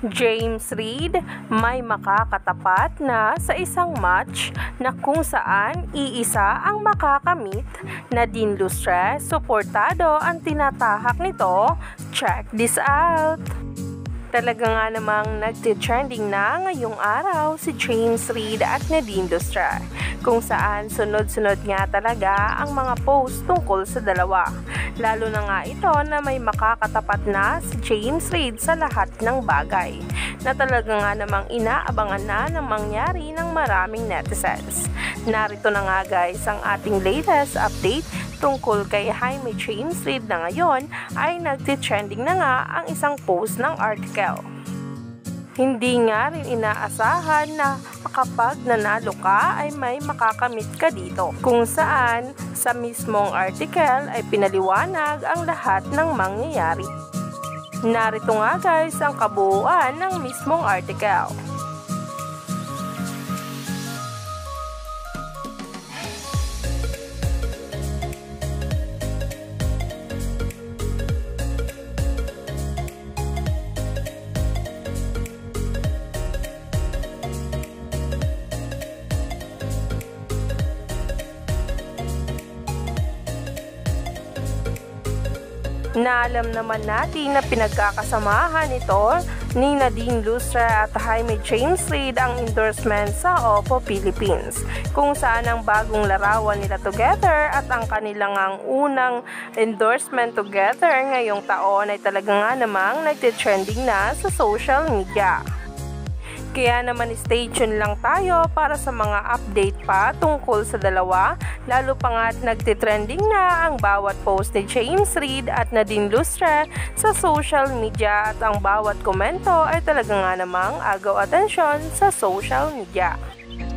James Reid may makakatapat na sa isang match na kung saan iisa ang makakamit. Nadine Suportado ang tinatahak nito. Check this out! Talaga nga namang nagtitrending na ngayong araw si James Reid at Nadine kung saan sunod-sunod nga talaga ang mga post tungkol sa dalawa. Lalo na nga ito na may makakatapat na si James Reid sa lahat ng bagay na talaga nga namang inaabangan na ng mangyari ng maraming netizens. Narito na nga guys ang ating latest update tungkol kay James Reid na ngayon ay nagtitrending na nga ang isang post ng article. Hindi nga rin inaasahan na kapag nanalo ka ay may makakamit ka dito. Kung saan sa mismong article ay pinaliwanag ang lahat ng mangyayari. Narito nga guys ang kabuuan ng mismong article. Na alam naman natin na pinagkakasamahan ito ni Nadine at James Reid ang endorsement sa Oppo Philippines, kung saan ang bagong larawan nila together at ang kanilang unang endorsement together ngayong taon ay talaga nga namang nagtitrending na sa social media. Kaya naman stay tuned lang tayo para sa mga update pa tungkol sa dalawa, lalo pa nga nagtitrending na ang bawat post ni James Reid at Nadine sa social media at ang bawat komento ay talaga nga namang agaw atensyon sa social media.